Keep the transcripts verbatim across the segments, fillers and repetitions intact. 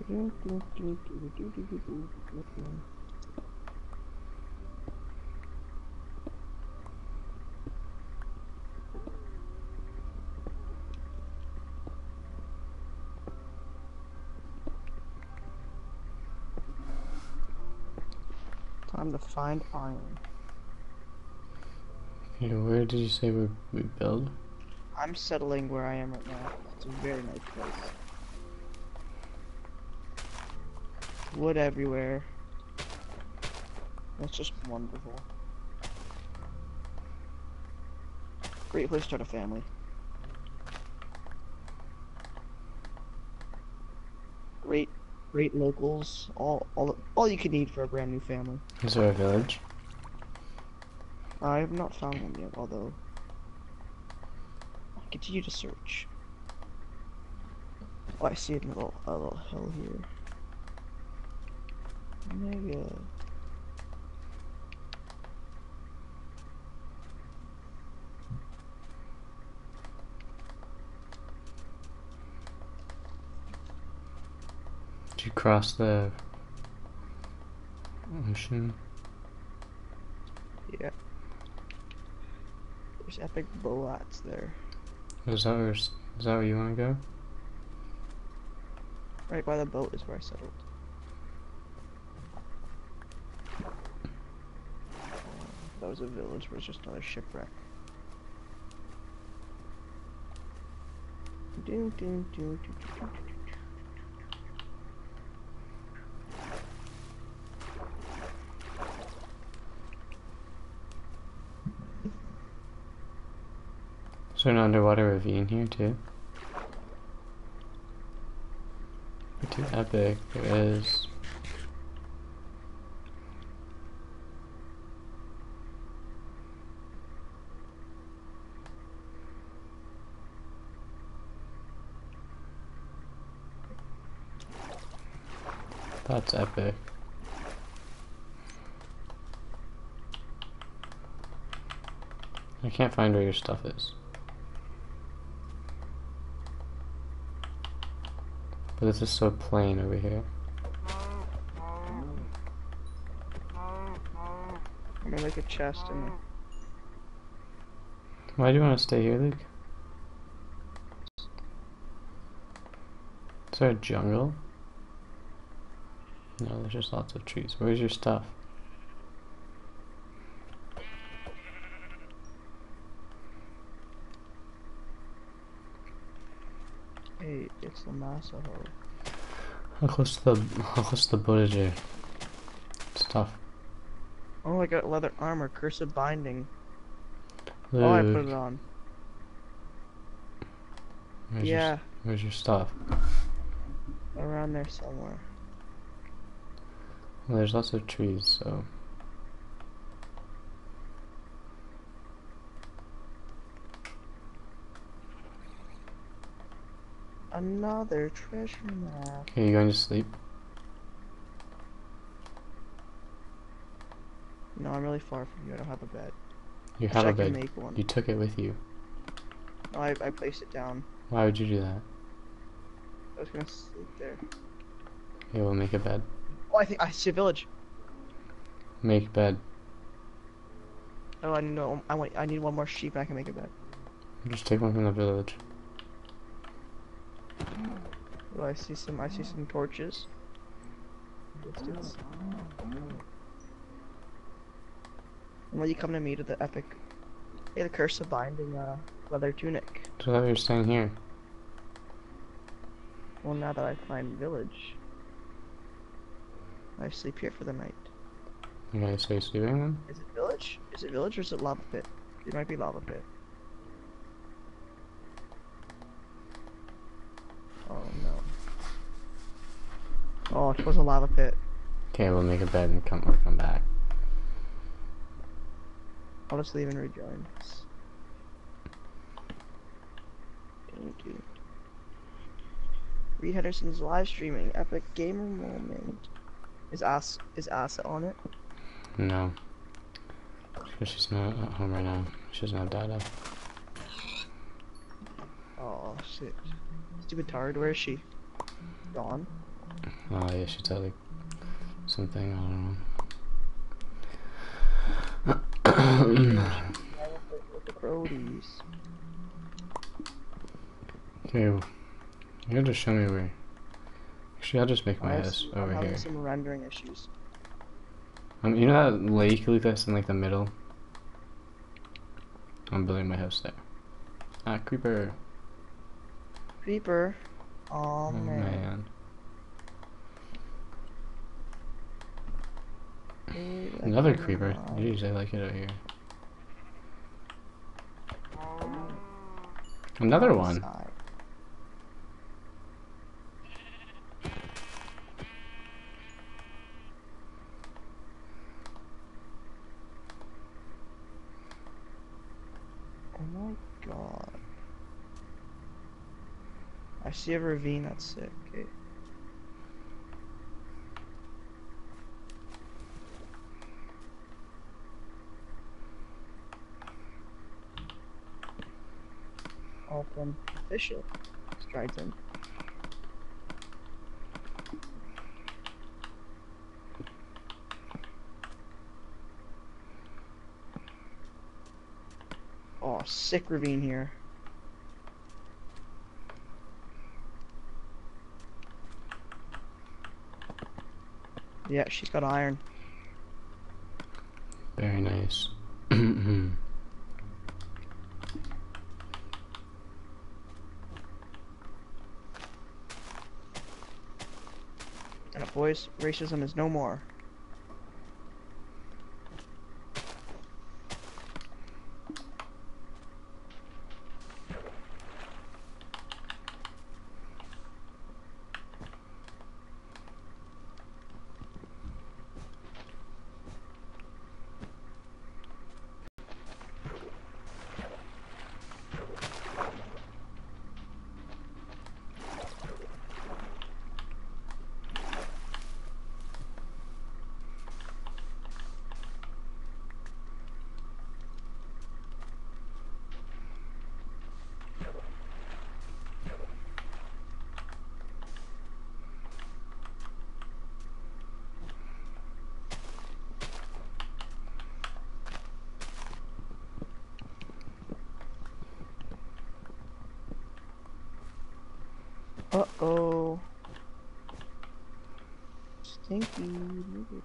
Time to find iron. Okay, where did you say we, we build? I'm settling where I am right now. It's a very nice place. Wood everywhere. It's just wonderful. Great place to start a family. Great, great locals. All, all, all you can need for a brand new family. Is there a village? I have not found one yet, although I'll continue to search. Oh, I see a little, a little hill here. Maybe. Uh, Did you cross the ocean? yeah. There's epic boats there. Is that where, is that where you want to go? Right by the boat is where I settled. That was a village, but it's just another shipwreck. Do, do, do, do, do, do, do. Is there an underwater ravine here too? Pretty epic, there is. That's epic. I can't find where your stuff is. But this is so plain over here. I'm gonna make a chest and Why do you want to stay here, Luke? Is there a jungle? No, there's just lots of trees. Where's your stuff? hey, it's the Masaho. How close to the how close to the boat is your stuff? Oh, I got leather armor, cursive binding. Luke, Oh, I put it on. where's Yeah, Your, where's your stuff? around there somewhere. Well, there's lots of trees, so. Another treasure map. Okay, you going to sleep? No, I'm really far from you. I don't have a bed. You Wish have I a could bed. make one. You took it with you. No, I, I placed it down. Why would you do that? I was gonna sleep there. Okay, we'll make a bed. Oh, I think I see a village. Make bed. Oh, I know. I want. I need one more sheep, and I can make a bed. Just take one from the village. Oh, I see some. I see some torches. Distance. And will you come to me to the epic? Hey, the curse of binding uh, leather tunic. So that you're staying here. Well, now that I find village, I sleep here for the night. Okay, so you're sleeping then? Is it village? Is it village or is it lava pit? It might be lava pit. Oh no. Oh, it was a lava pit. Okay, we'll make a bed and come we'll come back. I'll just leave and rejoin. Thank you. Reed Henderson's live streaming. Epic gamer moment. Is Ass is Asa on it? No. Because she's not at home right now. She doesn't have data. Oh shit. Stupid tired. Where is she? Gone. Oh yeah, she's at like something, I don't know. Yeah, with the, with the Crodies. Okay, you gotta just show me where. Actually, I'll just make my I have house some, I'm over having here. some rendering issues. Um, you know that lake, Lucas, in like the middle? I'm building my house there. Ah, creeper. Creeper. Oh Oh man. man. Hey, that Another kind of creeper. mine. Jeez, I like it out here. Another one. Outside. Oh my god. I see a ravine that's sick. Okay. Open. Official. Strides in. Oh, sick ravine here. Yeah, she's got iron. Very nice. And up, boys, racism is no more. Uh-oh. Stinky. Maybe.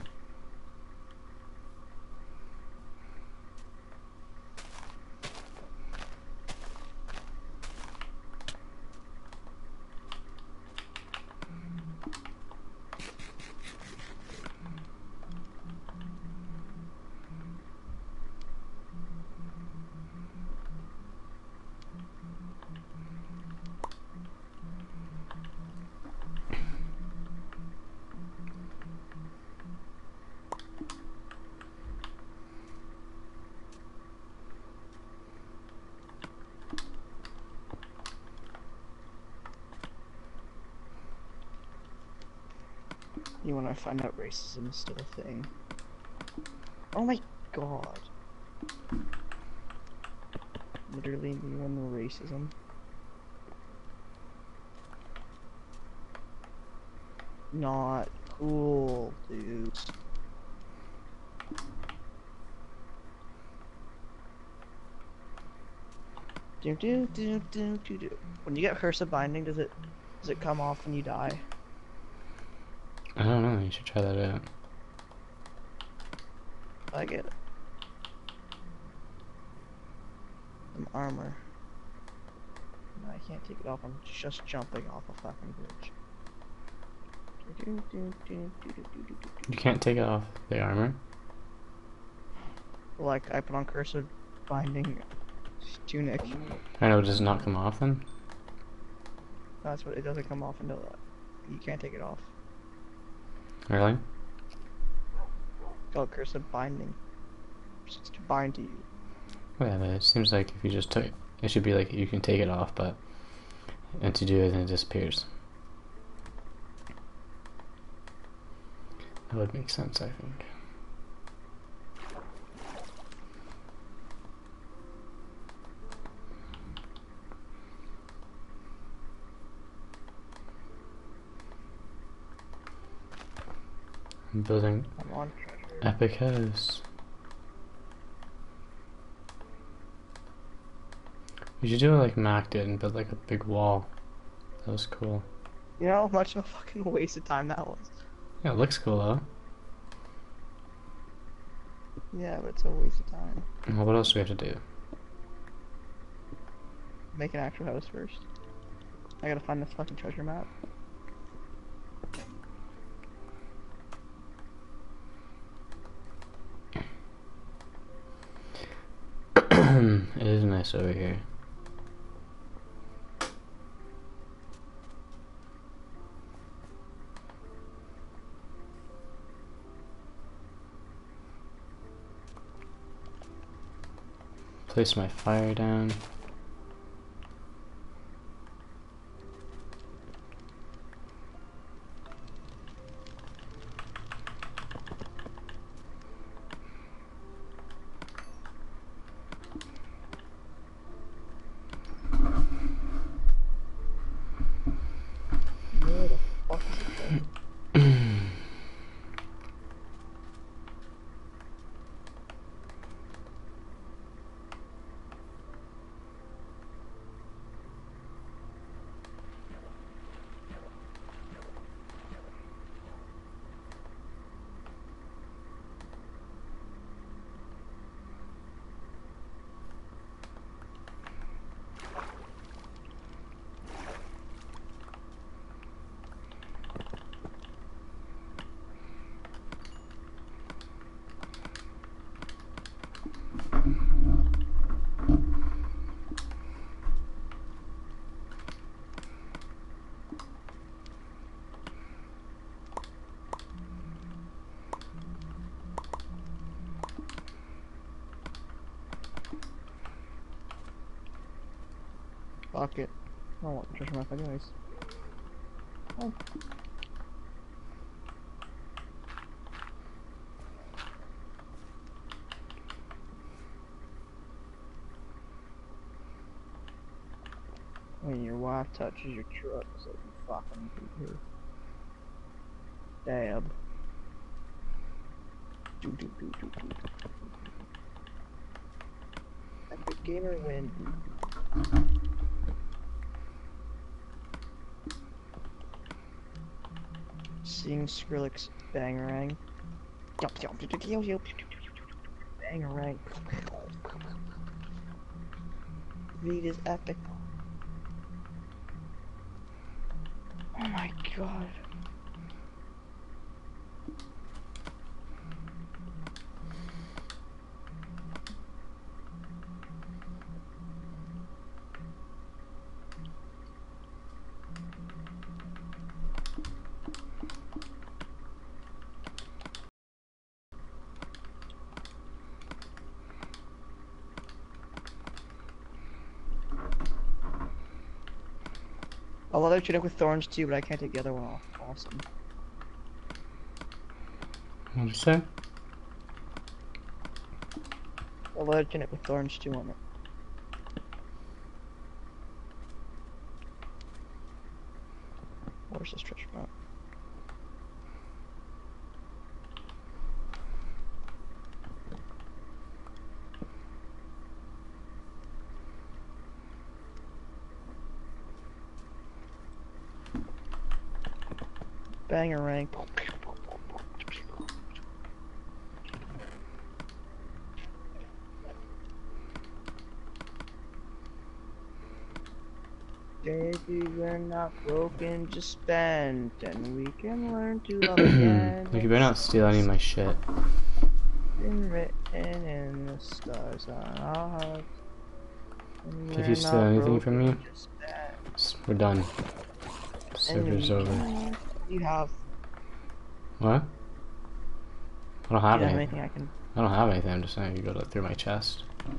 You when I find out racism is still a thing. Oh my god. Literally me when the racism. Not cool, dudes. Do do do do do do. When you get Curse Binding, does it does it come off when you die? I don't know, you should try that out. I get it. Some armor. No, I can't take it off. I'm just jumping off a fucking bridge. Do, do, do, do, do, do, do, do, do. You can't take it off the armor? Like I put on Curse Binding tunic. I know, does it not come off then? That's what it doesn't come off until that. You can't take it off. Really? It's called Curse Binding. It's to bind to you. Well, yeah, but it seems like if you just took it should be like you can take it off, but and to do it then it disappears. That would make sense, I think. I'm building I'm on treasure. epic house. We should do it like Mac did and build like a big wall. That was cool. You know how much of a fucking waste of time that was? Yeah, it looks cool though. Yeah, but it's a waste of time. Well, what else do we have to do? Make an actual house first. I gotta find this fucking treasure map. It is nice over here. Place my fire down. Where the fuck is the treasure? Fuck it. I don't want the treasure map anyways. Oh. When your wife touches your truck, so you fucking do here. Dab. Do do do do do. Epic gamer win. Seeing Skrillex bangarang. Bangarang. Read is epic. Oh my god. I love that you with thorns too, but I can't take the other one off. Awesome. What'd you say? I love that you with thorns too on it. Where's this treasure map? Bangarang. Baby, we're not broken, just spent, and we can learn to love again. Like, you better not steal any of my shit. Been written in the stars on our hearts. If you steal anything from me, we're done. Server's over. You have. What? I don't have You have anything. anything I can. I don't have anything. I'm just saying you go through my chest.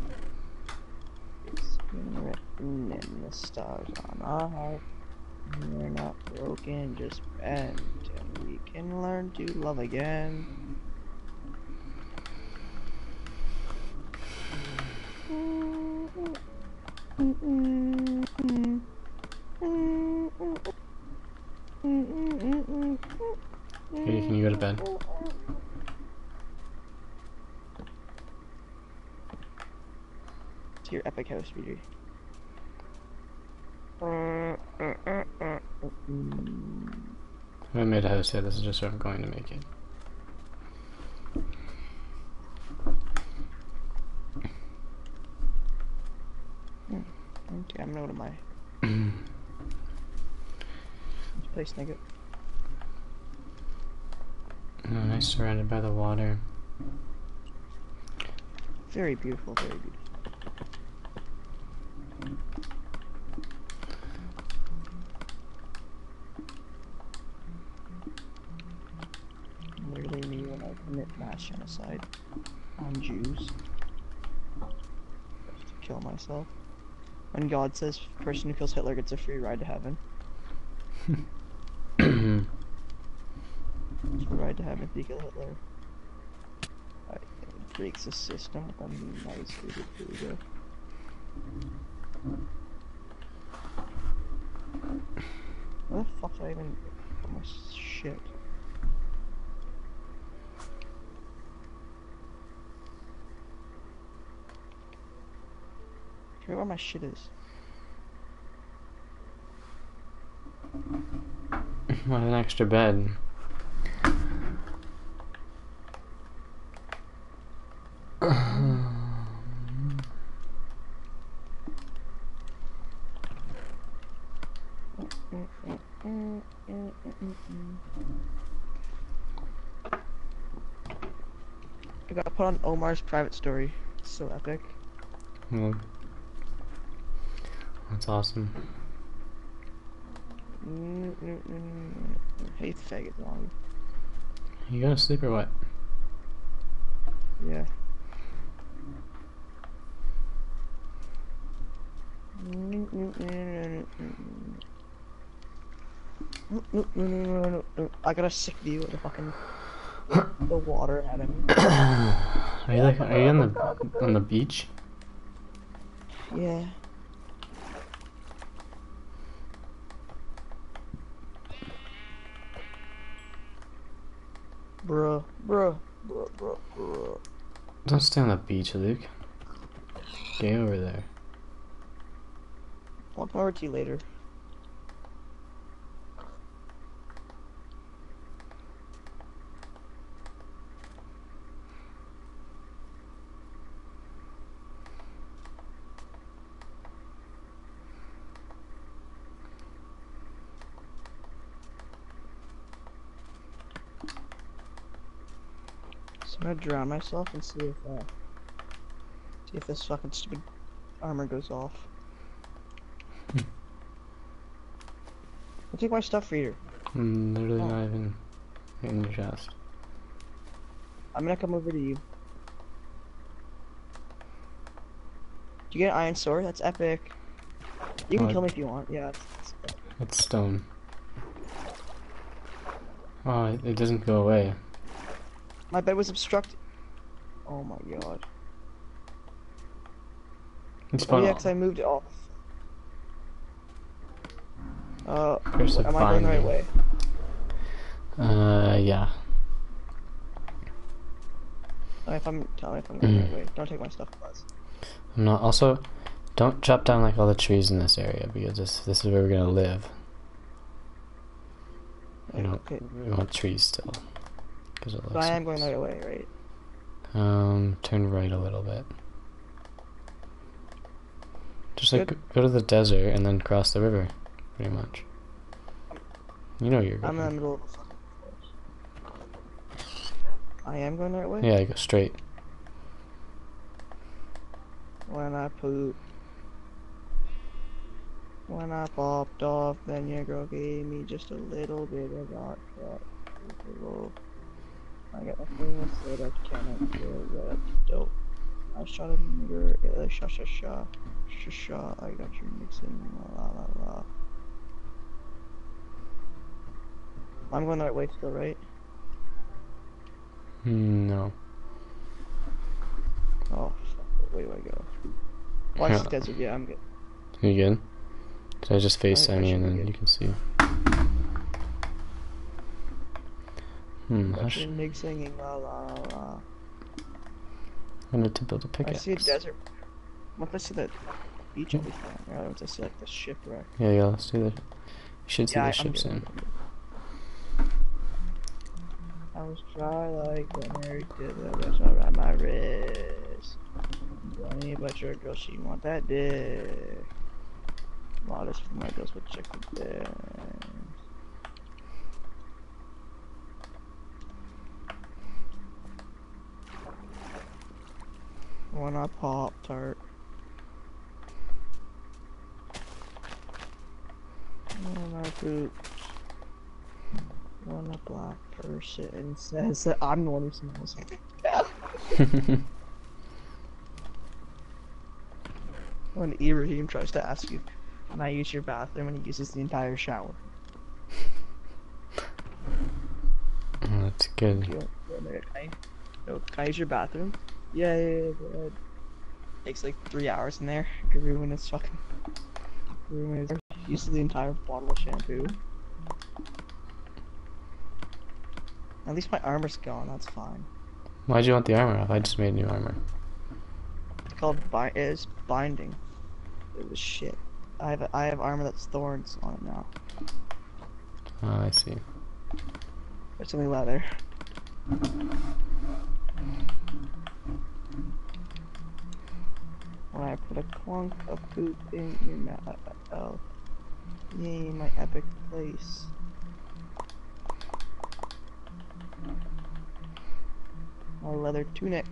It's been written in the stars on our heart. We're not broken, just bent, and we can learn to love again. Here, can you go to bed? To your epic house, Peter. I haven't made a house yet, this is just where I'm going to make it. Okay, I'm gonna go to my place, nigga. Oh, nice, surrounded by the water. Very beautiful, very beautiful. Literally me when I commit mass genocide on Jews. To kill myself. When God says person who kills Hitler gets a free ride to heaven. Free ride to heaven if you kill Hitler. Right, it breaks the system with a nice video. Where the fuck did I even put my shit? I forget where my shit is. What an extra bed. I got put on Omar's private story. It's so epic. Well, that's awesome. Hey, faggot dog. You gonna sleep or what? Yeah. I got a sick view of the fucking the water at him. Are you like? Are you on the on the beach? Yeah. Bruh, bruh, bruh, bruh, bruh. Don't stay on the beach, Luke. Get over there. I'll come over to you later. So I'm gonna drown myself and see if uh, see if this fucking stupid armor goes off. I'll take my stuff for you. I'm literally Oh. not even in your chest. I'm gonna come over to you. Do you get an iron sword? That's epic. You can Oh, kill me if you want. Yeah. It's, it's It's stone. Oh, it, it doesn't go away. My bed was obstructed. Oh my god. It's Oh fun. yeah, 'cause I moved it off. Uh, Chris, am I going the right find way? Uh, yeah. Tell me if I'm, tell me if I'm going the right way. Don't take my stuff, please. I'm not. Also, don't chop down like all the trees in this area because this this is where we're gonna live. We don't. Okay. We want trees still. Cause it So looks I am nice. going the right way, right? Um, turn right a little bit. Just like Good. go to the desert and then cross the river, pretty much. You know you're I'm in the going. middle of a fucking forest. I am going the right way? Yeah, you go straight. When I poop. When I popped off, then your girl gave me just a little bit of hot shot. I got nothing to say that cannot feel that dope. I shot a nigger, uh, sha sha sha, sha sha. I got you mixing, la la la. I'm going the right way still, right? Mm, no. Oh, fuck, where do I go? Watch Yeah. the desert, yeah, I'm good. You good? Did I just face I- I Sammy should and be then good. you can see? Hmm, That's hush. your Mig singing la la la. I need to build a I pickaxe. see a desert. What if I see that beach I'll be flying? Or once I see like the shipwreck. Yeah, yeah, let's do that. You should see Yeah, the I, I'm ship good. I'm soon. good, I'm good. I was dry like the Mary did that was around my wrist. Funny but your girl, she want that dick. Modest for my girls, but check the dick. When I pop tart. When I poop. When a black person says that I'm the one who smells. When Ibrahim tries to ask you, can I use your bathroom, and he uses the entire shower. Oh, that's good. You can I, no, can I use your bathroom? Yeah, yeah, yeah, go ahead. Takes like three hours in there. Could ruin his fucking. Ruin his. Uses the entire bottle of shampoo. At least my armor's gone. That's fine. Why'd you want the armor off? I just made new armor. It's called bi- it is binding. It was shit. I have I have armor that's thorns on it now. Oh, I see. It's only leather. When I put a clunk of poop in your mouth, oh, yay, my epic place. My leather tunic.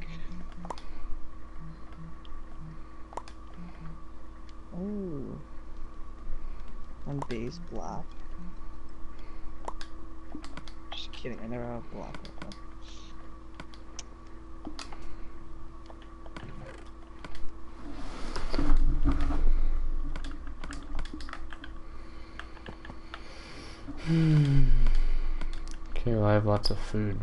Oh, I'm base black. Just kidding, I never have black before. Hmm. Okay, well I have lots of food.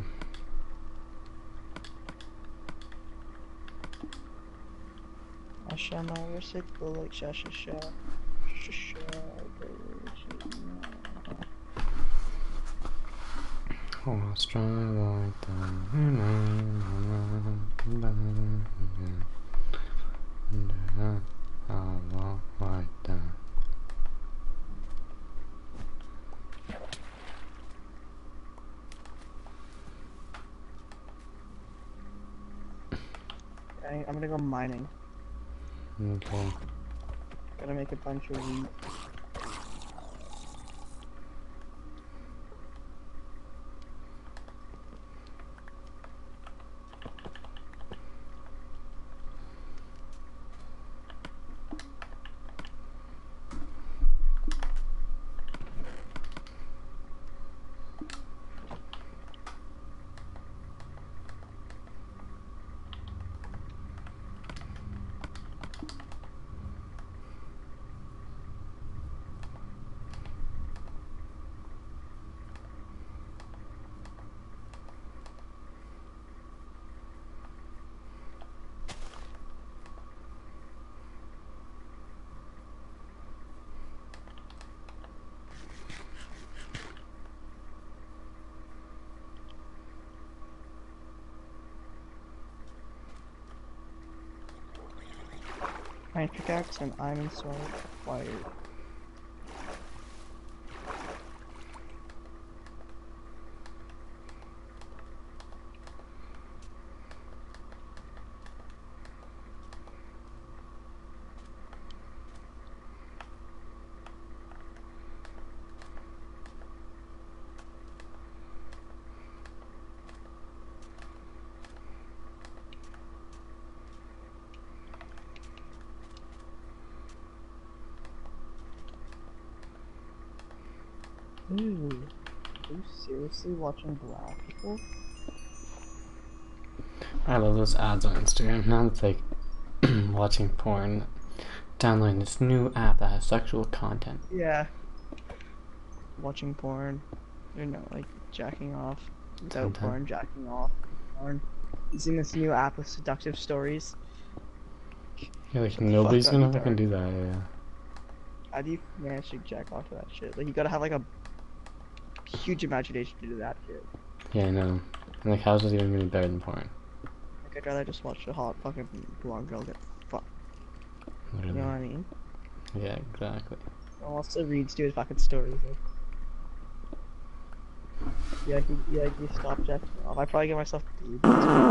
I shall my recycle like sha sha sha sha sha. Oh, let's try like that. Like that. Okay, I'm gonna go mining. Okay. Gotta make a bunch of wheat. Iron pickaxe and iron sword required. Ooh, are you seriously watching black people? I love those ads on Instagram. Now it's like watching porn. Downloading this new app that has sexual content. Yeah. Watching porn. You're not like jacking off. Without Sometimes. porn, jacking off. Porn. Using this new app with seductive stories. Yeah, like Shut the nobody's fuck up, gonna you fucking retard. do that. Yeah. How do you manage to jack off to that shit? Like, you gotta have like a huge imagination to do that shit. Yeah, I know. And like, how's this even really better than porn? Like, I'd rather just watch a hot fucking blonde girl get fucked. You know what I mean? Yeah, exactly. I'll also read Stu's fucking stories. Like, yeah, he, yeah, he stopped jacking off. I probably get myself boobs.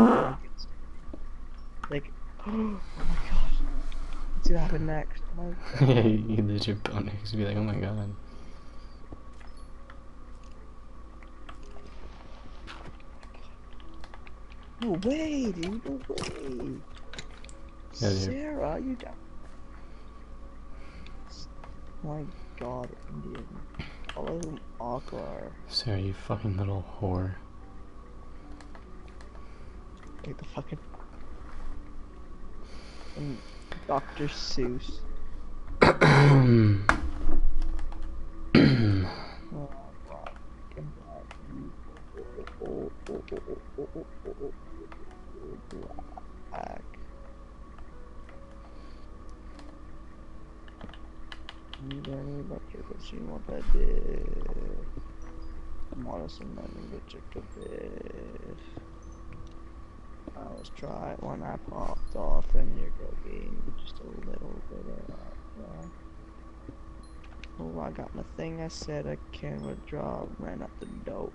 Like, oh my god. What's gonna happen next? Oh my god. Yeah, you lose your bonus. Be like, oh my god. No way, dude. No way. Yeah, dude. Sarah, you down? My god, Indian. Follow him, Akbar. Sarah, you fucking little whore. Like the fucking. And Doctor Seuss. Oh, God. Oh, oh, oh, oh, oh, oh, oh, oh, oh, black. You don't need about your bitch, you want that dick. Want some money, but you could bitch. I was try it when I popped off and your girl gave me just a little bit of that. Oh, I got my thing, I said I can withdraw, ran up the dope.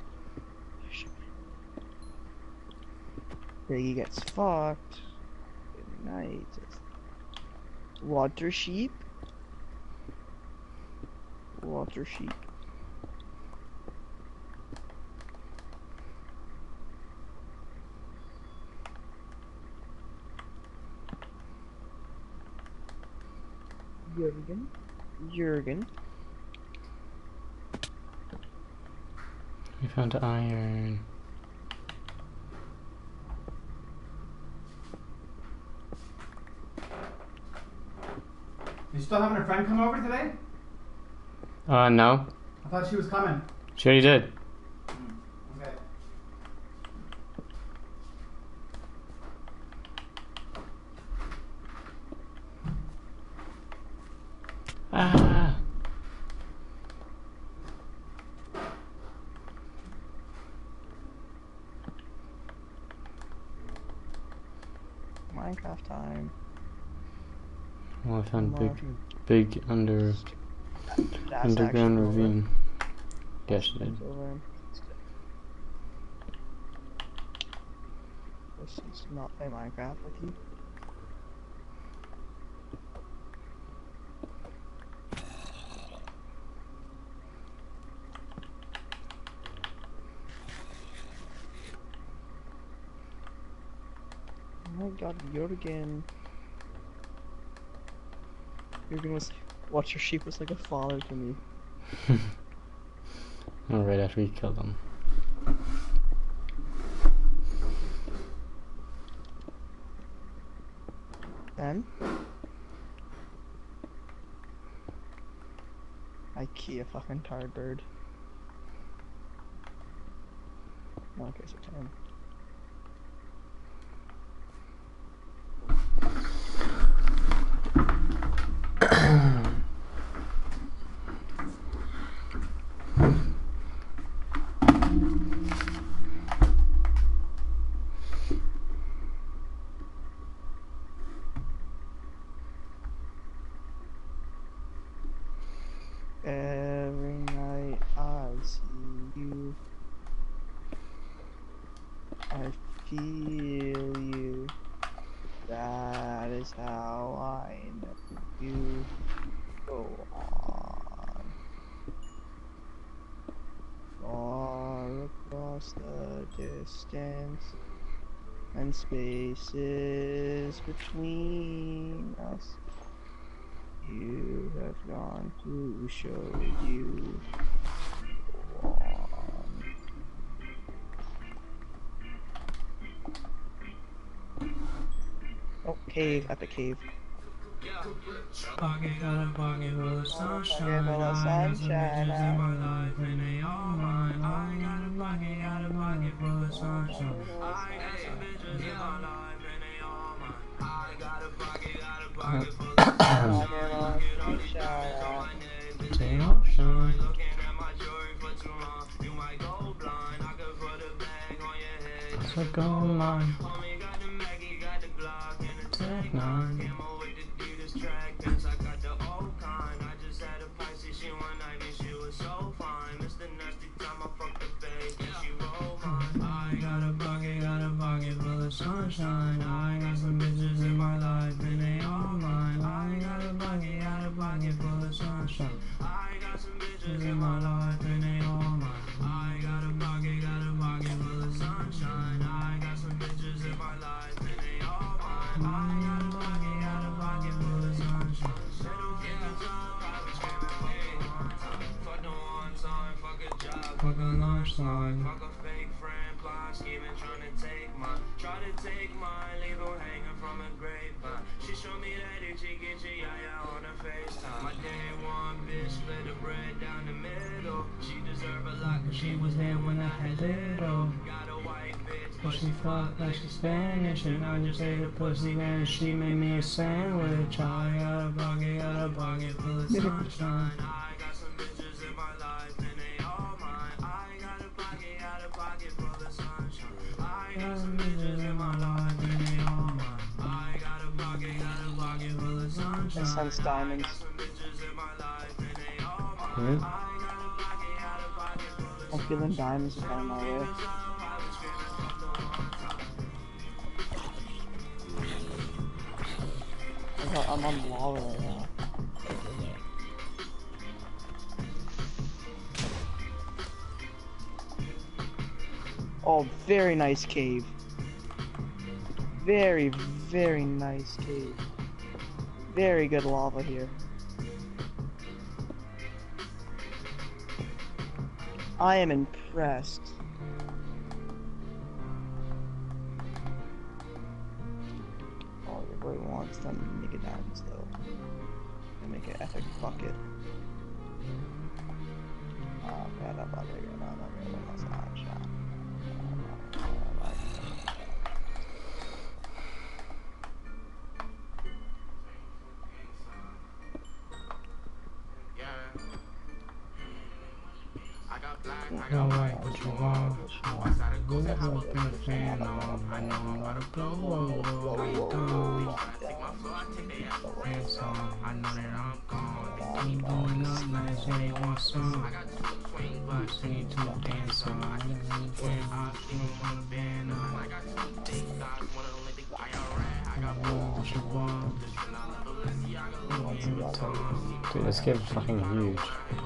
Biggie gets fucked. Good night. Water sheep? Water sheep. Jurgen. Jurgen. We found iron. You still having a friend come over today? Uh, no. I thought she was coming. She already did. Okay. Ah. Minecraft time. Well, I found big, Come big under That's underground actually over. ravine. Yeah, she did. It's over. Let's just not play Minecraft with you. Oh my god, Jurgen. Jurgen was, watch your sheep was like a father to me. Oh, right after we killed them. Then? IKEA fucking tired bird. Okay, so ten. Every night I see you, I feel you. That is how I know you. Go on, far across the distance and spaces between us. You have gone to show you. Go on. Oh, cave, epic cave. Pocket got a pocket full of sunshine. full of I got some sunshine. bitches in my life and they all mine. I got a pocket, got a pocket full of sunshine. I got some bitches in my life and they all mine. I got a pocket, got a pocket full of sunshine. They all shine. Looking at my jewelry for too long, you might go blind. I could put a band a gold line. Homie got the Maggie, got the Glock, and the Tech Tech nine. nine. Camo with the Adidas track pants, I got the old kind. I just had a Pisces, she one night and she was so fine. Mister Nasty time I fucked the face, then she rolled mine. I got a bucket, got a pocket full of sunshine. I got some bitches in my life and they all mine. I got a bucket, got a pocket full of sunshine. I got some bitches in my life and they all mine. I got a bucket, got a pocket full of sunshine. I got some bitches in my life and they all mine. I got a bucket, got a pocket full of sunshine. Little kids up, I was screaming fuck the one time. Fuck the one time, fuck a job, fuck a lunchtime. Fuck a fake friend, plot scheming, trying to take mine. Try to take mine, leave her hanging from a grapevine. She showed me that itchy, itchy, yeah, yeah, on her FaceTime. My day one bitch split the bread down the middle. She deserved a lot cause she was there when I had little. Got a white bitch, but she fucked like she's Spanish. And I just ate a pussy and she made me a sandwich. I got a bucket, got a bucket full of sunshine. I got some bitches in my life and they all mine. I got a pocket, got a pocket full of sunshine. I got some bitches in my life and they all mine. I got a pocket, got a pocket full of sunshine. My son's diamonds. I got some bitches in my life and they all mine. Hmm? I got a pocket, got a pocket full of I'm feeling diamonds are on my way. I'm on lava right now. Oh, very nice cave. Very, very nice cave. Very good lava here. I am impressed. Oh, your boy wants them to make it diamonds though. And make an epic bucket. Oh, God, I'm about to get on my sunshine. I got white, what you want? Outside of goose and hop up in the fan on. I know I'm about to blow, whoa, whoa, I ain't done. I take my floor, I take they ass for ransom. I know that I'm gone. Keep blowing up, now they say they want some. I got two swing butts, I need two dance on. I got two twin eyes, even one band on. I got two thick thighs, one of them let the guy out. I got one, what you want? This is not a Balenciaga, Louis Vuitton. Dude, this game's fucking huge.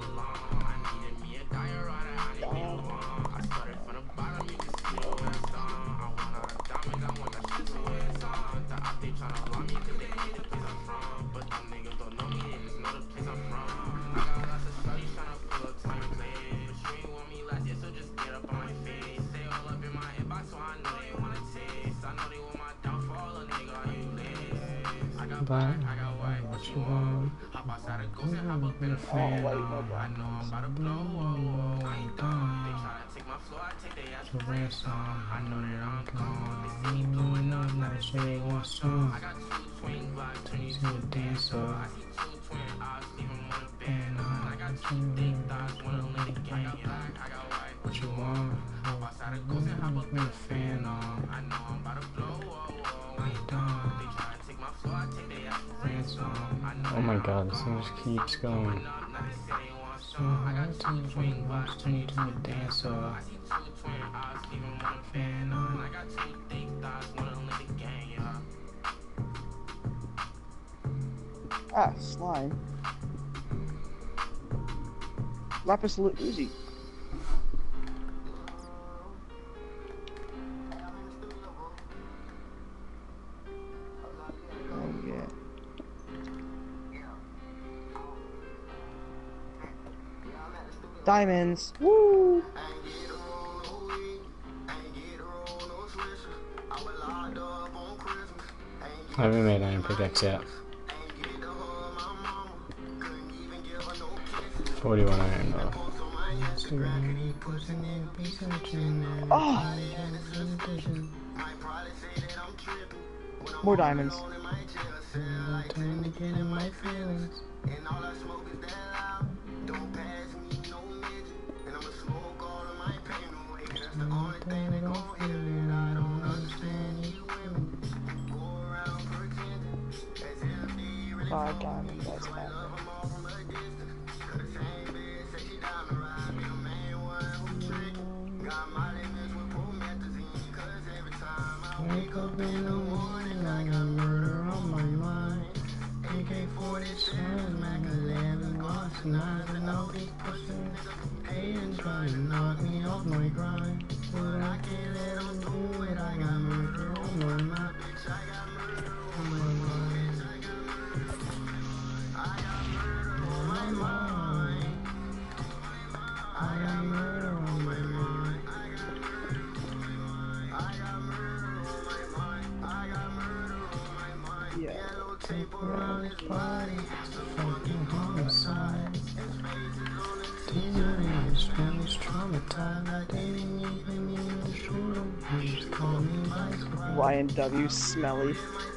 But I got white, what you want? Hop outside and go and hop up in a fan. I know I'm about to blow, whoa, whoa, I ain't done. They try to take my floor, I take their ass for ransom. I know that I'm gone. They see me blowing up, now they say they want some. I got two swing blocks, turn you to a dancer. I see two twin eyes, even one a band on. I got two thick thighs, one of them let it gang. I got black, I got white, what you want? Hop outside and go and hop up in a fan. I know I'm about to blow, whoa, whoa, I ain't done. They try to take my floor, I take their ass for ransom. Oh my god, this thing just keeps going. I got two swing blocks, turn you to a dancer. I see two twin eyes, even one a fan on. I got two thick thighs, one of them let the gang, yeah. Ah, slime. Lapis Lazuli. Oh yeah. Diamonds. Woo! I haven't made iron pickaxe yet. forty-one iron though. Oh! More diamonds. five diamond best ever. Wake up in the morning, I got murder on my mind. A K forty-seven, Mac eleven, lost knives, and all these pussies hating, trying to knock me off my grind. But I can't let them do it, I got murder on my mind. Bitch, I got murder on my mind. I got murder on my mind. I got murder on my mind. I got murder on my mind. I got murder on my mind. Yeah. Yellow tape around his body. It's a fucking homicide. Teaser his family's traumatized. I didn't even mean to shoot him. He just called me bicycle. Y N W smelly.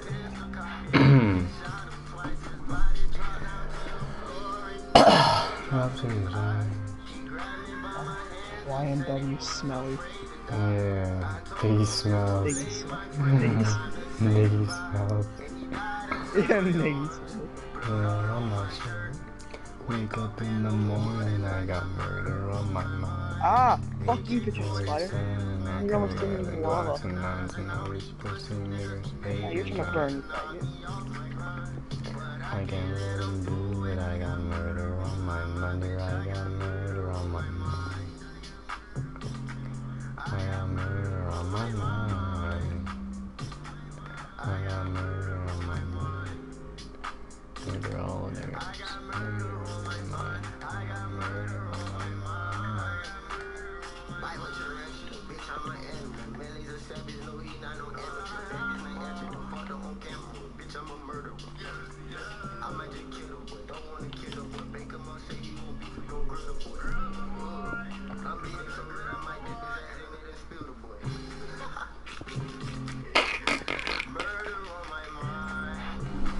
Y N W smelly. Yeah, piggy smells. Niggy smells. Niggy smells. Yeah, niggy smells. Yeah, I'm not sure. Wake up in the morning, I got murder on my mind. Ah! Fuck you, bitch, spider. You almost threw me in the lava. Yeah, you're trying to burn, faggot. I can't let him do it, I got murder on my mind. I got murder on my mind. I got murder on my mind. I got murder on my mind. Murder all of theirs. Murder on my mind. I got murder on my mind. Bitch, I'm an animal. Manly's a savage, no, he not no amateur. Savage, ain't at you, don't fuck on camera. Bitch, I'm a murderer. I might just kill him, but don't wanna kill him. But make him up, say he won't be, we gon' grill the boy. I'm beating so good, I might dip his ass in it and spill the boy. Murder on my mind.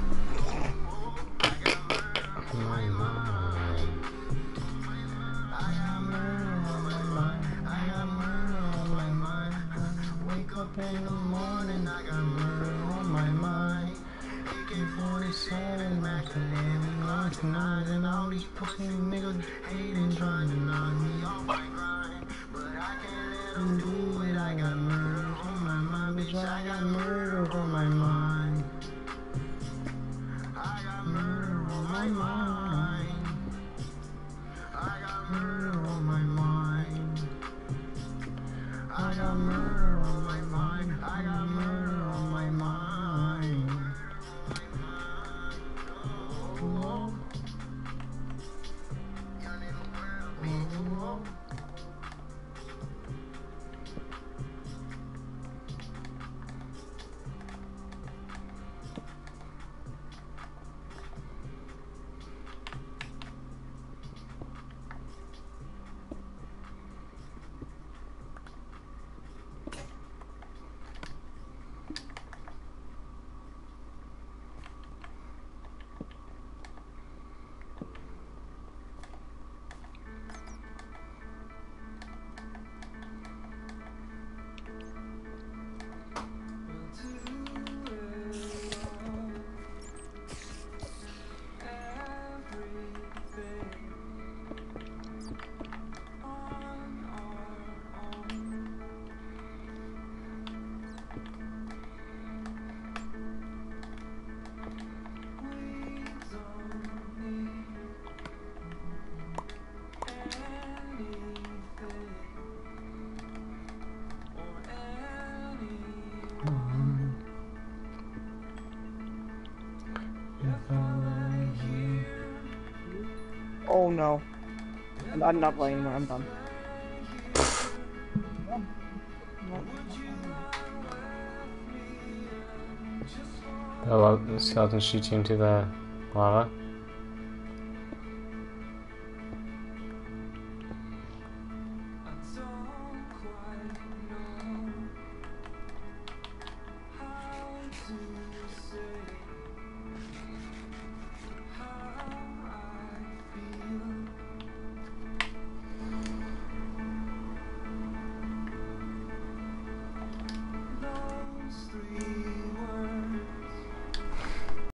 I got murder on my mind. I got murder on my mind. I got murder on my mind. Wake up in the morning, I got murder on my mind. A K forty-seven, Mac eleven, lost knives, and all these pussy niggas hating, trying to knock me off my grind. But I can't let them do it, I got murders on my mind. Bitch, I got murders on my mind. I got murder on my mind. I got murder on my mind. I got murder on my mind. I got murder on my mind. Whoa. Whoa. Oh no. I'm, I'm not playing anymore, I'm done. The skeleton shoots you into the lava.